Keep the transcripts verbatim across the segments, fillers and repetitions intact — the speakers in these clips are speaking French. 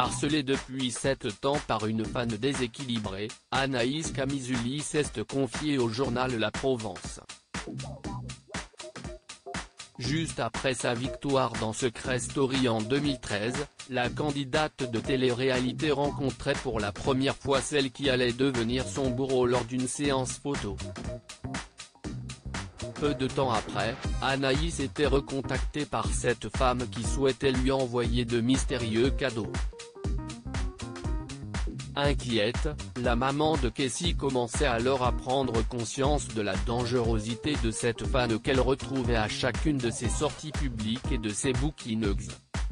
Harcelée depuis sept ans par une fan déséquilibrée, Anaïs Camizuli s'est confiée au journal La Provence. Juste après sa victoire dans Secret Story en deux mille treize, la candidate de télé-réalité rencontrait pour la première fois celle qui allait devenir son bourreau lors d'une séance photo. Peu de temps après, Anaïs était recontactée par cette femme qui souhaitait lui envoyer de mystérieux cadeaux. Inquiète, la maman de Kessie commençait alors à prendre conscience de la dangerosité de cette fan qu'elle retrouvait à chacune de ses sorties publiques et de ses booking-hugs.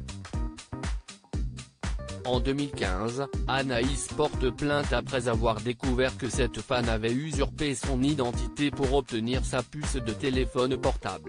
En deux mille quinze, Anaïs porte plainte après avoir découvert que cette fan avait usurpé son identité pour obtenir sa puce de téléphone portable.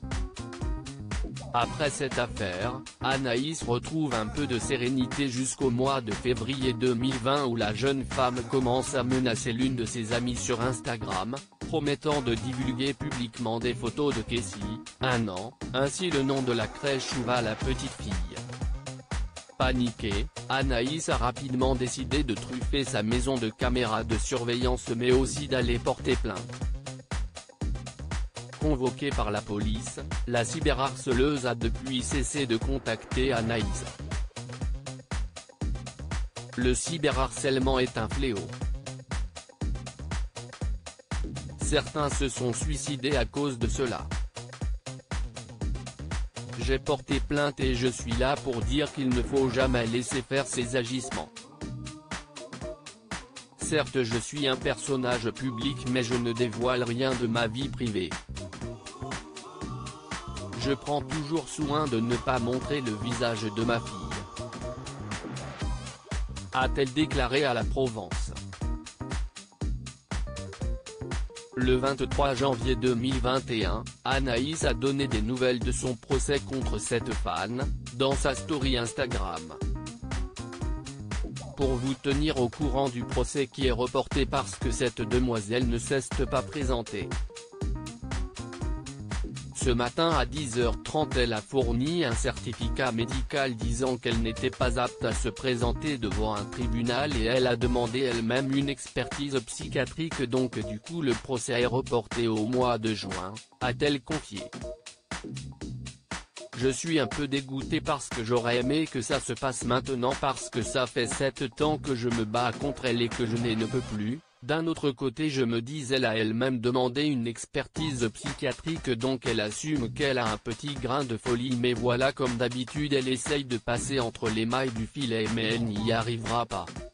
Après cette affaire, Anaïs retrouve un peu de sérénité jusqu'au mois de février deux mille vingt où la jeune femme commence à menacer l'une de ses amies sur Instagram, promettant de divulguer publiquement des photos de Kessie, un an, ainsi le nom de la crèche où va la petite fille. Paniquée, Anaïs a rapidement décidé de truffer sa maison de caméras de surveillance mais aussi d'aller porter plainte. Convoquée par la police, la cyberharceleuse a depuis cessé de contacter Anaïs. Le cyberharcèlement est un fléau. Certains se sont suicidés à cause de cela. J'ai porté plainte et je suis là pour dire qu'il ne faut jamais laisser faire ces agissements. Certes, je suis un personnage public mais je ne dévoile rien de ma vie privée. Je prends toujours soin de ne pas montrer le visage de ma fille, a-t-elle déclaré à La Provence. Le vingt-trois janvier deux mille vingt et un, Anaïs a donné des nouvelles de son procès contre cette fan, dans sa story Instagram. Pour vous tenir au courant du procès qui est reporté parce que cette demoiselle ne s'est pas présentée. Ce matin à dix heures trente elle a fourni un certificat médical disant qu'elle n'était pas apte à se présenter devant un tribunal et elle a demandé elle-même une expertise psychiatrique donc du coup le procès est reporté au mois de juin, a-t-elle confié. Je suis un peu dégoûté parce que j'aurais aimé que ça se passe maintenant parce que ça fait sept ans que je me bats contre elle et que je n'en peux plus. D'un autre côté je me dis elle a elle-même demandé une expertise psychiatrique donc elle assume qu'elle a un petit grain de folie mais voilà comme d'habitude elle essaye de passer entre les mailles du filet mais elle n'y arrivera pas.